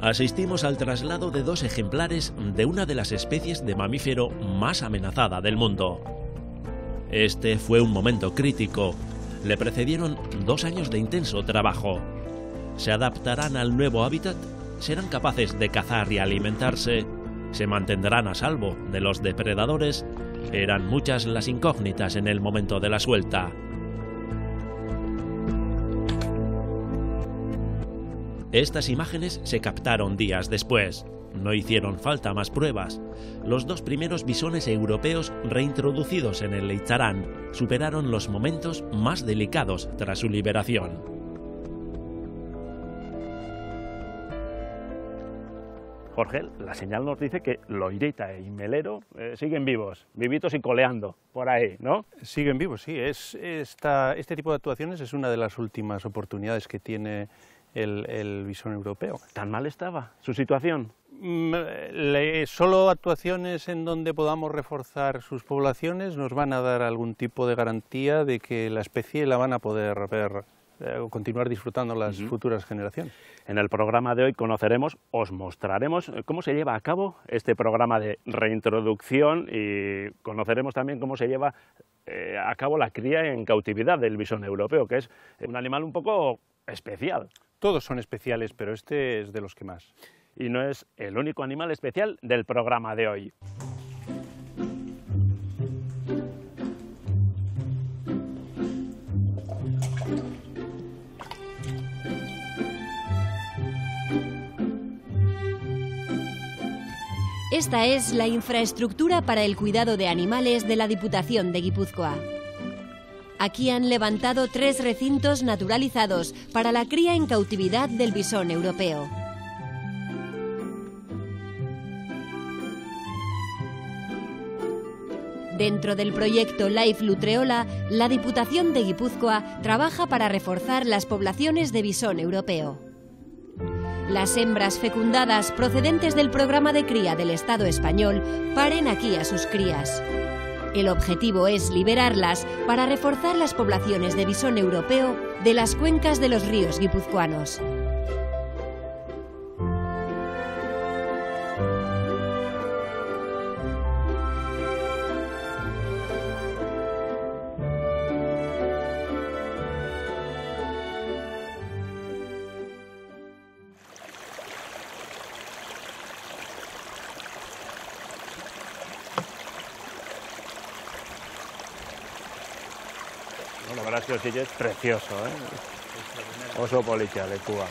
asistimos al traslado de 2 ejemplares de una de las especies de mamífero más amenazada del mundo. Este fue un momento crítico. Le precedieron 2 años de intenso trabajo. ¿Se adaptarán al nuevo hábitat? ¿Serán capaces de cazar y alimentarse? ¿Se mantendrán a salvo de los depredadores? Eran muchas las incógnitas en el momento de la suelta. Estas imágenes se captaron días después. No hicieron falta más pruebas. Los 2 primeros bisones europeos reintroducidos en el Leitzaran superaron los momentos más delicados tras su liberación. Jorge, la señal nos dice que Loireta y Melero siguen vivos, vivitos y coleando por ahí, ¿no? Siguen vivos, sí. Este tipo de actuaciones es una de las últimas oportunidades que tiene el bisón europeo. ¿Tan mal estaba su situación? Solo actuaciones en donde podamos reforzar sus poblaciones nos van a dar algún tipo de garantía de que la especie la van a poder ver o continuar disfrutando las futuras generaciones. En el programa de hoy conoceremos, os mostraremos cómo se lleva a cabo este programa de reintroducción y conoceremos también cómo se lleva a cabo la cría en cautividad del bisón europeo, que es un animal un poco especial. Todos son especiales, pero este es de los que más. Y no es el único animal especial del programa de hoy. Esta es la infraestructura para el cuidado de animales de la Diputación de Guipúzcoa. Aquí han levantado 3 recintos naturalizados para la cría en cautividad del bisón europeo. Dentro del proyecto Life Lutreola, la Diputación de Guipúzcoa trabaja para reforzar las poblaciones de bisón europeo. Las hembras fecundadas procedentes del programa de cría del Estado español paren aquí a sus crías. El objetivo es liberarlas para reforzar las poblaciones de bisón europeo de las cuencas de los ríos guipuzcoanos. La verdad es que el sitio es precioso, ¿eh? Oso policia de Cuba.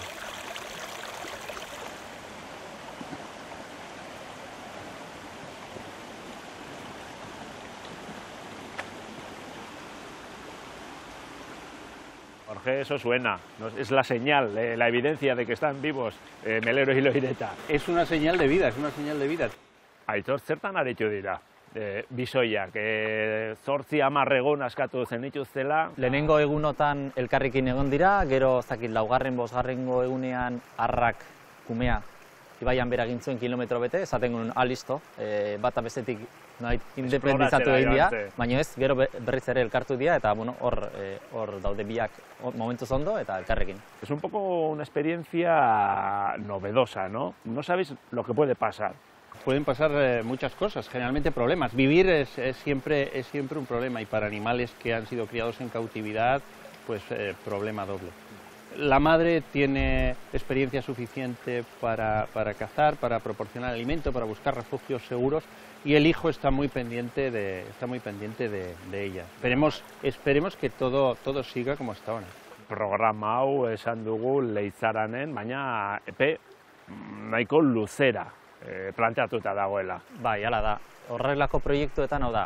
Jorge, eso suena, es la señal, la evidencia de que están vivos Melero y Loireta. Es una señal de vida, es una señal de vida. Aitor, zertan aretu dira? Bisoiak, 8 egun askatu zenituztela. Lehenengo egunotan elkarrekin egon dira, gero zakit 4. 5. egunean arrak kumea ibaian bera gintzuen kilometro bete, esaten genuen listo, bata bestetik independitzatu egin dira, baina ez, gero berriz ere elkartu dira, eta bueno, hor daude biak momentuz ondo eta elkarrekin. Es un poco una experiencia novedosa, ¿no? No sabéis lo que puede pasar. Pueden pasar muchas cosas, generalmente problemas. Vivir es siempre un problema y para animales que han sido criados en cautividad, pues problema doble. La madre tiene experiencia suficiente para cazar, para proporcionar alimento, para buscar refugios seguros y el hijo está muy pendiente de ella. Esperemos que todo siga como hasta ahora. Programa hau esan dugu Leitzaranen, baina epe nahiko luzera planteatuta dagoela. Bai, hala da. Horrelako proiektuetan hau da.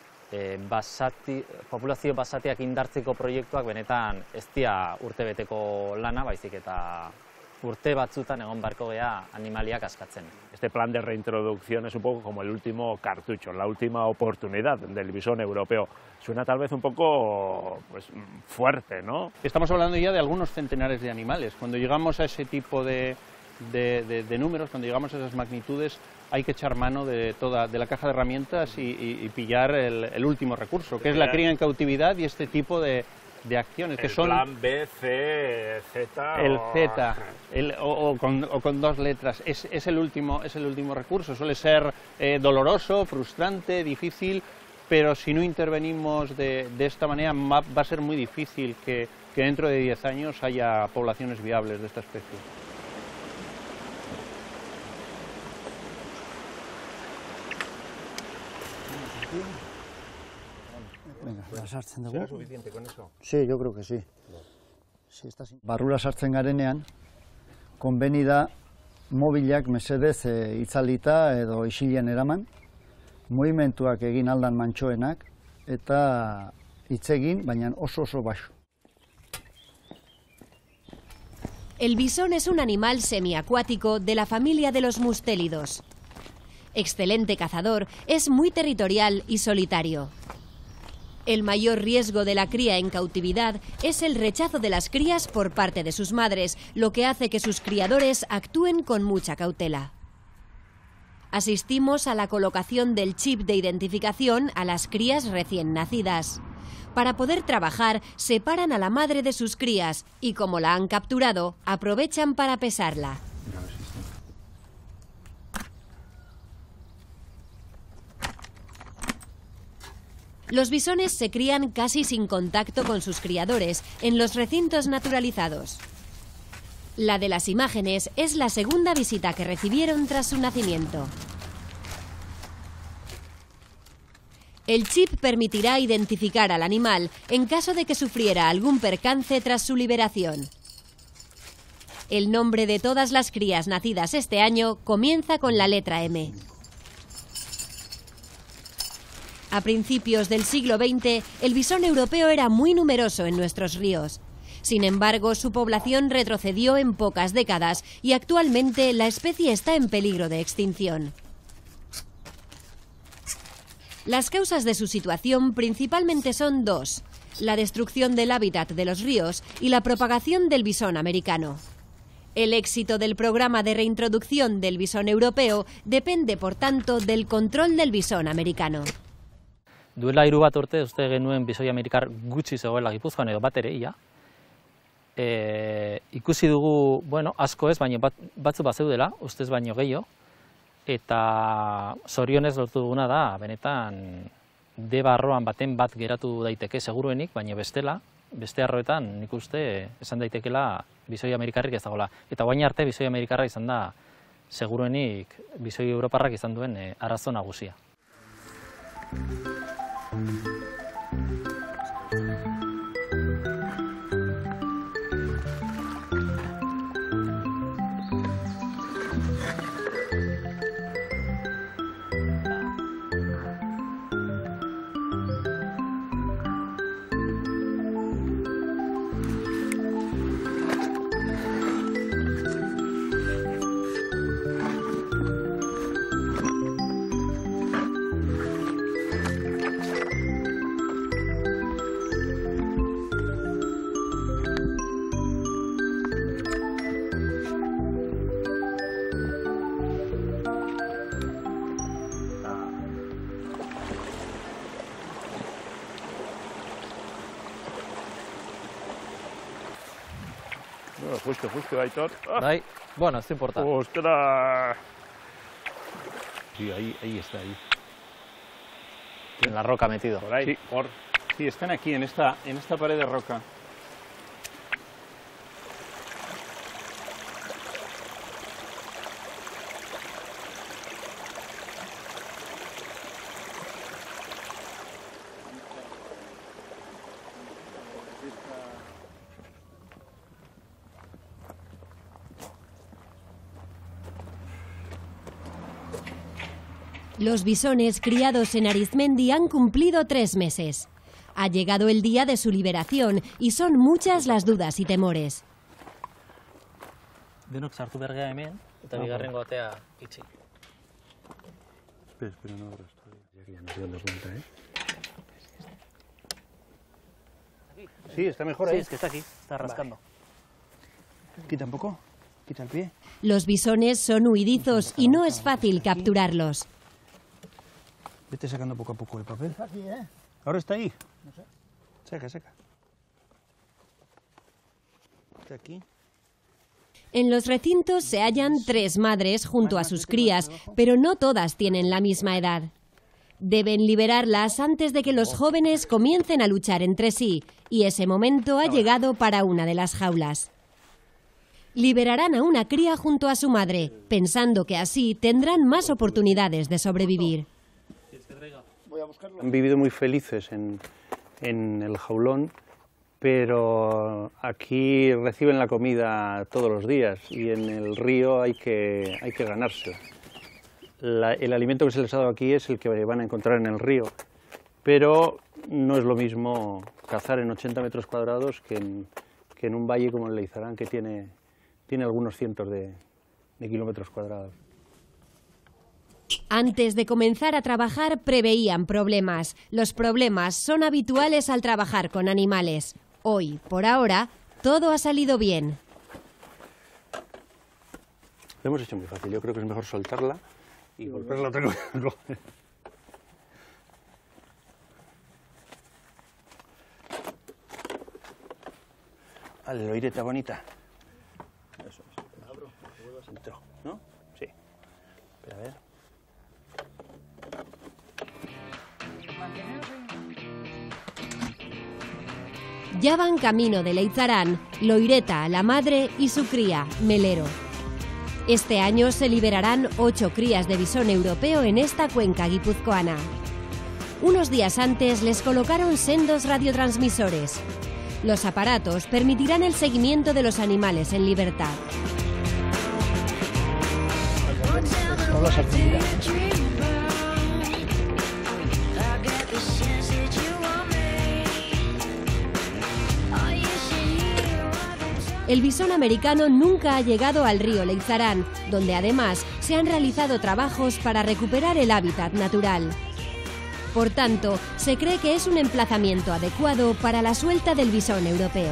Populazio basatiak indartzeko proiektuak benetan ez dira urtebeteko lana, baizik eta urte batzutan egon barko gea animaliak askatzen. Este plan de reintroducción es un poco como el último cartucho, la última oportunidad del bisón europeo. Suena tal vez un poco pues, fuerte, ¿no? Estamos hablando ya de algunos centenares de animales. Cuando llegamos a ese tipo de números, cuando llegamos a esas magnitudes, hay que echar mano de la caja de herramientas y pillar el último recurso, que es la cría en cautividad y este tipo de acciones, que el son plan B, C, Z... el Z, o con 2 letras. Es el último recurso. Suele ser doloroso, frustrante, difícil, pero si no intervenimos de esta manera va a ser muy difícil que dentro de 10 años haya poblaciones viables de esta especie. Venga, sartzen dugu. ¿Será suficiente con eso? Sí, yo creo que sí. Barrura sartzen garenean, konbeni da mobilak mesedez itzalita edo isilean eraman, mugimenduak egin aldan mantxoenak eta hitz egin, baina oso baxu. El bisón es un animal semiacuático de la familia de los mustélidos. Excelente cazador, es muy territorial y solitario. El mayor riesgo de la cría en cautividad es el rechazo de las crías por parte de sus madres, lo que hace que sus criadores actúen con mucha cautela. Asistimos a la colocación del chip de identificación a las crías recién nacidas. Para poder trabajar, separan a la madre de sus crías y, como la han capturado, aprovechan para pesarla. Los bisones se crían casi sin contacto con sus criadores en los recintos naturalizados. La de las imágenes es la segunda visita que recibieron tras su nacimiento. El chip permitirá identificar al animal en caso de que sufriera algún percance tras su liberación. El nombre de todas las crías nacidas este año comienza con la letra M. A principios del siglo XX, el bisón europeo era muy numeroso en nuestros ríos. Sin embargo, su población retrocedió en pocas décadas y actualmente la especie está en peligro de extinción. Las causas de su situación principalmente son 2: la destrucción del hábitat de los ríos y la propagación del bisón americano. El éxito del programa de reintroducción del bisón europeo depende, por tanto, del control del bisón americano. Duela 3 bat urte uste genuen bisoi amerikar gutxi zegoela Gipuzkoan edo bat ere ia. Ikusi dugu, asko ez, baina batzu bazeudela, ustez baino gehiago. Eta zorionez lortu duguna da, benetan deba arroan baten bat geratu daiteke seguruenik, baina bestela, beste arroetan nik uste esan daitekela bisoi amerikarrik ez dagoela. Eta guain arte bisoi amerikarra izan da seguruenik bisoi europarrak izan duen arazo nagusia. Justo, Aitor. Bai, bueno, esto importa. ¡Ostras! Sí, ahí está, ahí. En la roca metido. Por ahí, Sí. Sí, están aquí, en esta pared de roca. Los bisones criados en Arizmendi han cumplido 3 meses. Ha llegado el día de su liberación y son muchas las dudas y temores. Denok sartu bergea hemen, eta bigarrengo atea itxi. Espera, no abras todavía. Ya nos damos cuenta, Sí, está mejor ahí. Sí, es que está aquí, está rascando. Quita un poco, quita el pie. Los bisones son huidizos y no es fácil capturarlos. Vete sacando poco a poco el papel. Está aquí, ¿eh? ¿Ahora está ahí? No sé. Saca. En los recintos se hallan 3 madres junto a sus crías, pero no todas tienen la misma edad. Deben liberarlas antes de que los jóvenes comiencen a luchar entre sí, y ese momento ha llegado para una de las jaulas. Liberarán a una cría junto a su madre, pensando que así tendrán más oportunidades de sobrevivir. Han vivido muy felices en el jaulón, pero aquí reciben la comida todos los días y en el río hay que ganársela. El alimento que se les ha dado aquí es el que van a encontrar en el río, pero no es lo mismo cazar en 80 metros cuadrados que en un valle como el Leizarán, que tiene algunos cientos de kilómetros cuadrados. Antes de comenzar a trabajar preveían problemas. Los problemas son habituales al trabajar con animales. Hoy, por ahora, todo ha salido bien. Lo hemos hecho muy fácil, yo creo que es mejor soltarla y golpearla otra vez. Vale, loireta bonita. Eso es. Abro, entró, ¿no? Sí. Espera, a ver. Ya van camino de Leizarán, Loireta, la madre, y su cría, Melero. Este año se liberarán 8 crías de visón europeo en esta cuenca guipuzcoana. Unos días antes les colocaron sendos radiotransmisores. Los aparatos permitirán el seguimiento de los animales en libertad. El visón americano nunca ha llegado al río Leizarán, donde además se han realizado trabajos para recuperar el hábitat natural. Por tanto, se cree que es un emplazamiento adecuado para la suelta del visón europeo.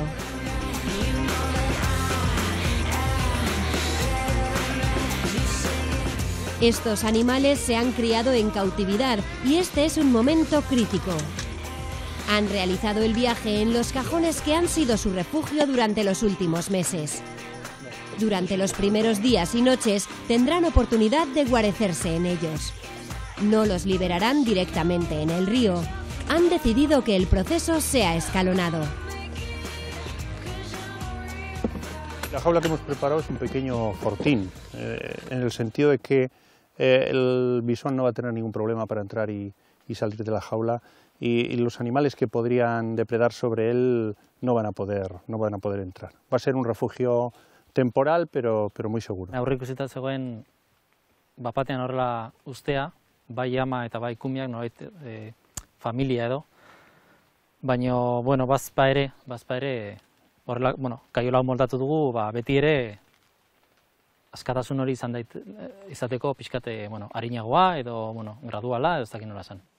Estos animales se han criado en cautividad y este es un momento crítico. Han realizado el viaje en los cajones que han sido su refugio durante los últimos meses. Durante los primeros días y noches tendrán oportunidad de guarecerse en ellos. No los liberarán directamente en el río. Han decidido que el proceso sea escalonado. La jaula que hemos preparado es un pequeño fortín, en el sentido de que el bisón no va a tener ningún problema para entrar y salir de la jaula, y los animales que podrían depredar sobre él no van a poder entrar. Va a ser un refugio temporal, pero muy seguro. Aurreikusita zegoen bapatean horrela ustea, bai ama eta bai kumiak, nolait familia edo, baina, bueno, bazpa ere, horrela, bueno, kaiola moldatu dugu, beti ere askatasun hori izateko pixkate, bueno, arinagoa edo, bueno, graduala, ez dakit nola zen.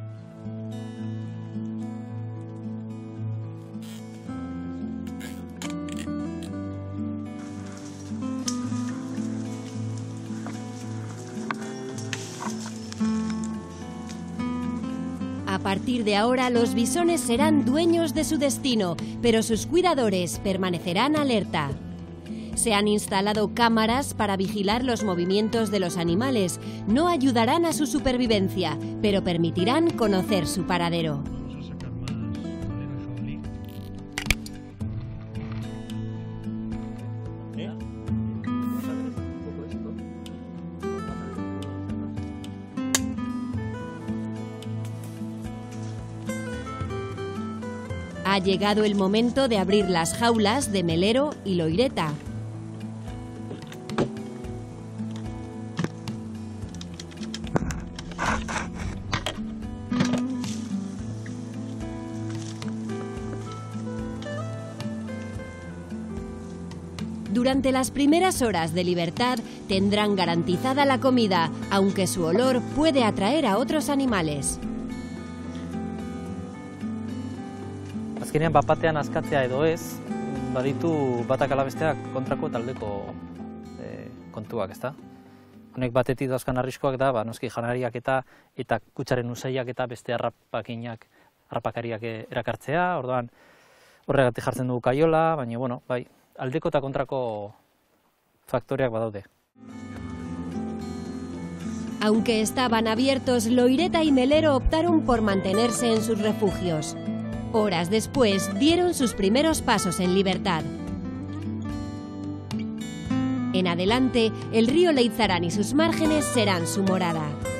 A partir de ahora, los bisones serán dueños de su destino, pero sus cuidadores permanecerán alerta. Se han instalado cámaras para vigilar los movimientos de los animales. No ayudarán a su supervivencia, pero permitirán conocer su paradero. Ha llegado el momento de abrir las jaulas de Melero y Loireta. Durante las primeras horas de libertad tendrán garantizada la comida, aunque su olor puede atraer a otros animales. Azkenean bapatean askatzea edo ez, baditu batak ala besteak kontrako eta aldeko kontuak, ezta? Honek batetik dauzkan arriskoak da, noski janariak eta kutsaren usaiak eta beste harrapakariak erakartzea, orduan horregatik jartzen dugu kaiola, baina, bueno, bai, aldeko eta kontrako faktoreak badaude. Aunque estaban abiertos, Loireta y Melero optaron por mantenerse en sus refugios. Horas después, dieron sus primeros pasos en libertad. En adelante, el río Leitzarán y sus márgenes serán su morada.